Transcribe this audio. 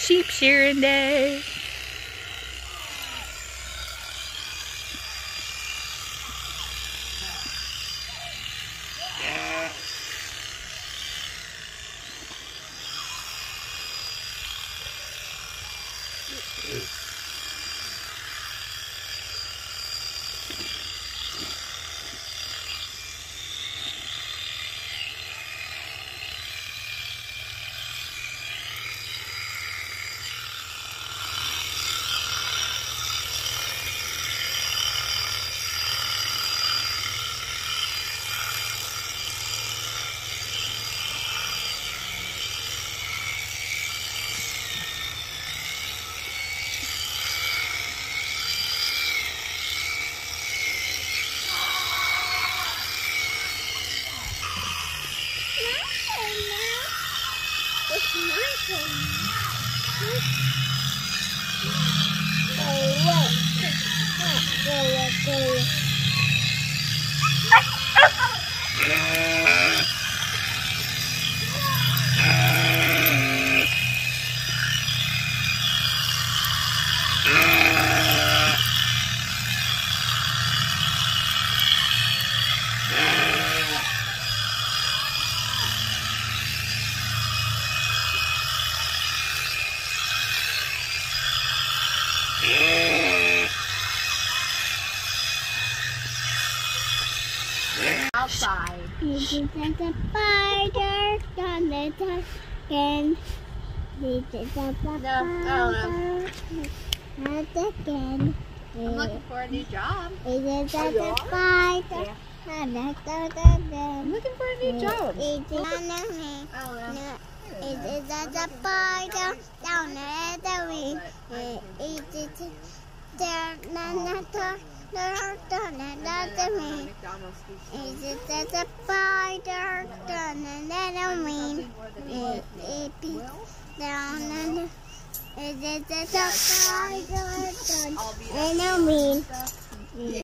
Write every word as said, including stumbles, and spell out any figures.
sheep shearing day. It's my turn. Oh, wait. Oh, go, go. Outside. This is a spider on the top again. This is a spider again. I'm looking for a new job. This is a spider. I'm I'm looking for a new job. It is under me. Oh, no. It is a spider down at the wing. It is there, not the me. It is a spider down at the wing. It is down and it is a spider down at the wing.